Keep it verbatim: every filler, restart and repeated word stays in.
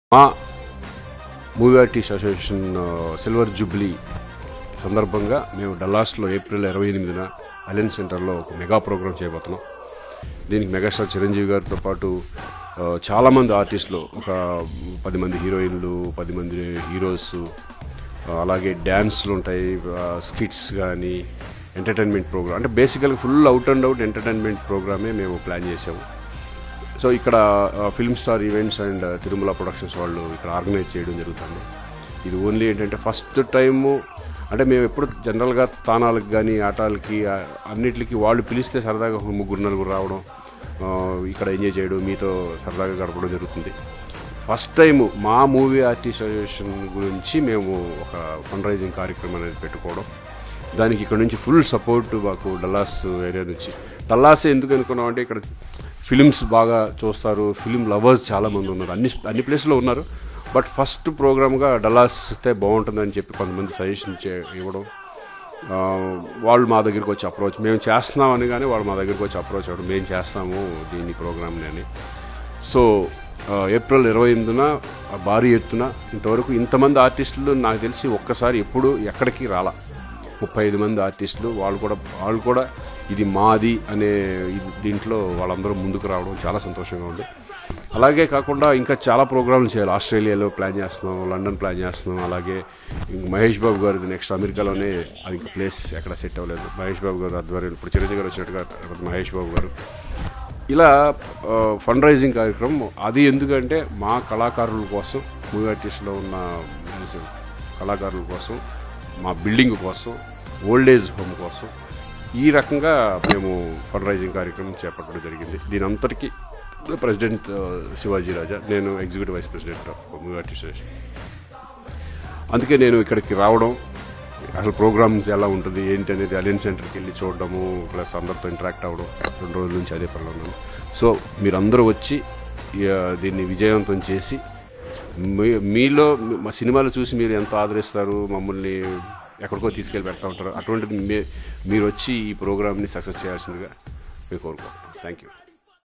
మా movie artist association silver jubilee సందర్భంగా మేము డల్లాస్లో ఏప్రిల్ ఇరవై ఎనిమిదిన అలెన్ సెంటర్లో ఒక మెగా ప్రోగ్రామ్ చేయబోతున్నాం. దీనికి మెగాస్టార్ చిరంజీవి గారితో పాటు చాలామంది ఆర్టిస్టులు, ఒక పది మంది హీరోయిన్లు, పది మంది హీరోస్, అలాగే డ్యాన్స్లు ఉంటాయి, స్కిట్స్ కానీ ఎంటర్టైన్మెంట్ ప్రోగ్రామ్, అంటే బేసికల్గా full out and out entertainment ప్రోగ్రామే మేము ప్లాన్ చేసాము. సో ఇక్కడ film star events and Tirumala productions వాళ్ళు ఇక్కడ ఆర్గనైజ్ చేయడం జరుగుతుంది. ఇది ఓన్లీ ఏంటంటే ఫస్ట్ టైము, అంటే మేము ఎప్పుడు జనరల్గా తానాలకు కానీ ఆటాలకి అన్నిటికి వాళ్ళు పిలిస్తే సరదాగా ముగ్గురు నలుగురు రావడం, ఇక్కడ ఎంజాయ్ చేయడం, మీతో సరదాగా గడపడం జరుగుతుంది. First time Maa movie artist association గురించి మేము ఒక ఫండ్ రైజింగ్ కార్యక్రమం అనేది పెట్టుకోవడం, దానికి ఇక్కడ నుంచి ఫుల్ సపోర్ట్ మాకు డల్లాస్ ఏరియా నుంచి. డల్లాస్ ఎందుకు అనుకున్నాం అంటే ఇక్కడ ఫిలిమ్స్ బాగా చూస్తారు, ఫిలిం లవర్స్ చాలామంది ఉన్నారు, అన్ని అన్ని ప్లేస్లో ఉన్నారు. బట్ ఫస్ట్ ప్రోగ్రామ్గా డల్లాస్ వస్తే బాగుంటుందని చెప్పి కొంతమంది సజెషన్ చే ఇవ్వడం, వాళ్ళు మా దగ్గరికి వచ్చి అప్రోచ్, మేము చేస్తున్నామని కానీ వాళ్ళు మా దగ్గరికి వచ్చి అప్రోచ్ అవ్వడం, మేము చేస్తాము దీన్ని ప్రోగ్రామ్ని అని. సో ఏప్రిల్ ఇరవై ఎనిమిదిన భారీ ఎత్తున, ఇంతవరకు ఇంతమంది ఆర్టిస్టులు నాకు తెలిసి ఒక్కసారి ఎప్పుడు ఎక్కడికి రాలా, ముప్పై ఐదు మంది ఆర్టిస్టులు, వాళ్ళు కూడా వాళ్ళు కూడా ఇది మాది అనే ఇది దీంట్లో వాళ్ళందరూ ముందుకు రావడం చాలా సంతోషంగా ఉంది. అలాగే కాకుండా ఇంకా చాలా ప్రోగ్రాంలు చేయాలి. ఆస్ట్రేలియాలో ప్లాన్ చేస్తున్నాం, లండన్ ప్లాన్ చేస్తున్నాం, అలాగే ఇంక మహేష్ బాబు గారిది నెక్స్ట్ అమెరికాలోనే, అది ఇంకా ప్లేస్ ఎక్కడ సెట్ అవ్వలేదు. మహేష్ బాబు గారు ఆధ్వర్యంలో ఇప్పుడు చిరంజీవి గారు వచ్చినట్టుగా మహేష్ బాబు గారు, ఇలా ఫండ్ రైజింగ్ కార్యక్రమం. అది ఎందుకంటే మా కళాకారుల కోసం, మూవీ ఆర్టిస్ట్లో ఉన్న కళాకారుల కోసం, మా బిల్డింగ్ కోసం, ఓల్డ్ ఏజ్ హోమ్ కోసం, ఈ రకంగా మేము ఫండ్ రైజింగ్ కార్యక్రమం చేపట్టడం జరిగింది. దీని అంతటికీ ప్రెసిడెంట్ శివాజీ రాజా, నేను executive vice president movie artist association. అందుకే నేను ఇక్కడికి రావడం, అసలు ప్రోగ్రామ్స్ ఎలా ఉంటుంది ఏంటి అనేది అలెన్ సెంటర్కి వెళ్ళి చూడడము, ప్లస్ అందరితో ఇంటరాక్ట్ అవ్వడం, రెండు రోజుల నుంచి అదే పనిలో ఉన్నాను. సో మీరందరూ వచ్చి దీన్ని విజయవంతం చేసి, మీ మీలో మా సినిమాలు చూసి మీరు ఎంత ఆదరిస్తారు, మమ్మల్ని ఎక్కడికో తీసుకెళ్ళి పెడతా ఉంటారు, అటువంటిది మీ మీరు వచ్చి ఈ ప్రోగ్రామ్ని సక్సెస్ చేయాల్సిందిగా మేము కోరుకుంటున్నాం. Thank you.